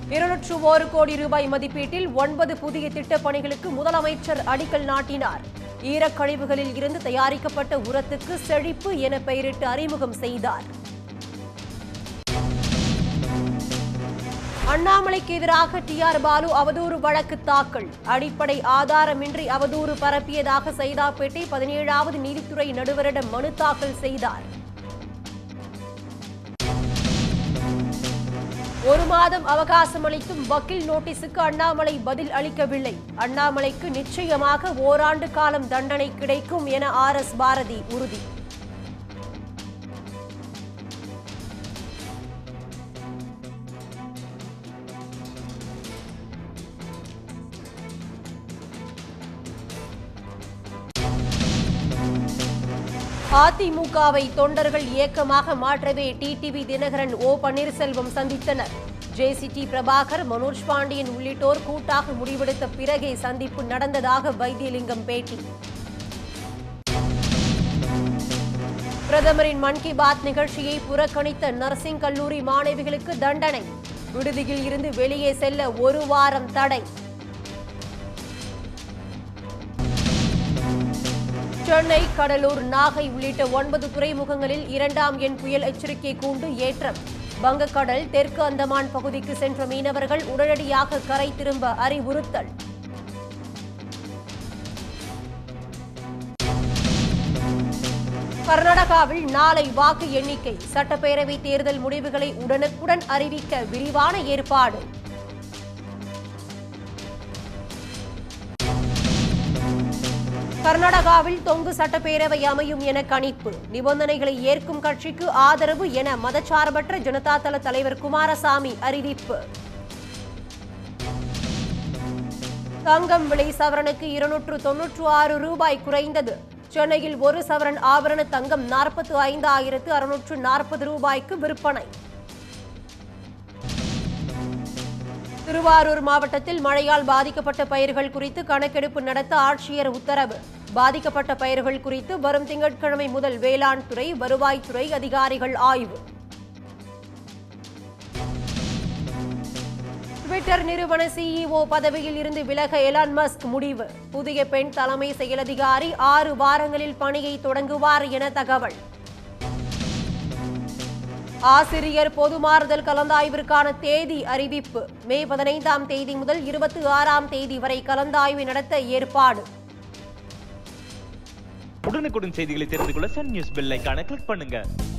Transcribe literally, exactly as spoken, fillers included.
இருநூற்று ஒரு கோடி ரூபாய் மதிப்பீட்டில் ஒன்பது புதிய திட்டப் பணிகளுக்கு முதலமைச்சர் அடிக்கல் நாட்டினார். ஈரக்கழிவுகளில் இருந்து தயாரிக்கப்பட்ட உரத்துக்கு செழிப்பு என பெயரிட்டு அறிமுகம் செய்தார். அண்ணாமலைக்கு எதிராக டி ஆர் பாலு அவதூறு வழக்கு தாக்கல். அடிப்படை ஆதாரமின்றி அவதூறு பரப்பியதாக சைதாப்பேட்டை பதினேழாவது நீதித்துறை நடுவரிடம் மனு தாக்கல் செய்தார். ஒரு மாதம் அவகாசம் அளித்தும் வக்கீல் நோட்டீஸுக்கு அண்ணாமலை பதில் அளிக்கவில்லை. அண்ணாமலைக்கு நிச்சயமாக ஓராண்டு காலம் தண்டனை கிடைக்கும் என ஆர் எஸ் பாரதி உறுதி. அதிமுகவை தொண்டர்கள் இயக்கமாக மாற்றவே டிடிவி தினகரன் ஓ பன்னீர்செல்வம் சந்தித்தனர். ஜேசிடி பிரபாகர், மனோஜ் பாண்டியன் உள்ளிட்டோர் கூட்டாக முடிவெடுத்த பிறகே சந்திப்பு நடந்ததாக வைத்தியலிங்கம் பேட்டி. பிரதமரின் மன் கி பாத் நிகழ்ச்சியை புறக்கணித்த நர்சிங் கல்லூரி மாணவிகளுக்கு தண்டனை. விடுதியில் இருந்து வெளியே செல்ல ஒரு வாரம் தடை. சென்னை, கடலூர், நாகை உள்ளிட்ட ஒன்பது துறைமுகங்களில் இரண்டாம் எண் புயல் எச்சரிக்கை கூண்டு ஏற்றம். வங்கக்கடல், தெற்கு அந்தமான் பகுதிக்கு சென்ற மீனவர்கள் உடனடியாக கரை திரும்ப அறிவுறுத்தல். கர்நாடகாவில் நாளை வாக்கு எண்ணிக்கை. சட்டப்பேரவை தேர்தல் முடிவுகளை உடனுக்குடன் அறிவிக்க விரிவான ஏற்பாடு. கர்நாடகாவில் தொங்கு சட்டப்பேரவை அமையும் என கணிப்பு. நிபந்தனைகளை ஏற்கும் கட்சிக்கு ஆதரவு என மதச்சார்பற்ற ஜனதா தள தலைவர் குமாரசாமி அறிவிப்பு. தங்கம் விலை சவரனுக்கு இருநூற்று தொன்னூற்று ஆறு ரூபாய் குறைந்தது. சென்னையில் ஒரு சவரன் ஆபரண தங்கம் நாற்பத்தி ஐந்து ஆயிரத்து அறுநூற்று நாற்பது ரூபாய்க்கு விற்பனை. திருவாரூர் மாவட்டத்தில் மழையால் பாதிக்கப்பட்ட பயிர்கள் குறித்து கணக்கெடுப்பு நடத்த ஆட்சியர் உத்தரவு. பாதிக்கப்பட்ட பயிர்கள் குறித்து வரும் திங்கட்கிழமை முதல் வேளாண் துறை, வருவாய்த்துறை அதிகாரிகள் ஆய்வு. ட்விட்டர் நிறுவன சிஇஓ பதவியில் இருந்து விலக எலான் மஸ்க் முடிவு. புதிய பெண் தலைமை செயலதிகாரி ஆறு வாரங்களில் பணியை தொடங்குவார் என தகவல். ஆசிரியர் பொதுமாறுதல் கலந்தாய்விற்கான தேதி அறிவிப்பு. மே பதினைந்தாம் தேதி முதல் இருபத்தி ஆறாம் தேதி வரை கலந்தாய்வு நடத்த ஏற்பாடு. உடனுக்குடன் செய்திகளை தெரிந்து கொள்ள சன் நியூஸ் பெல் ஐகானை கிளிக் பண்ணுங்க.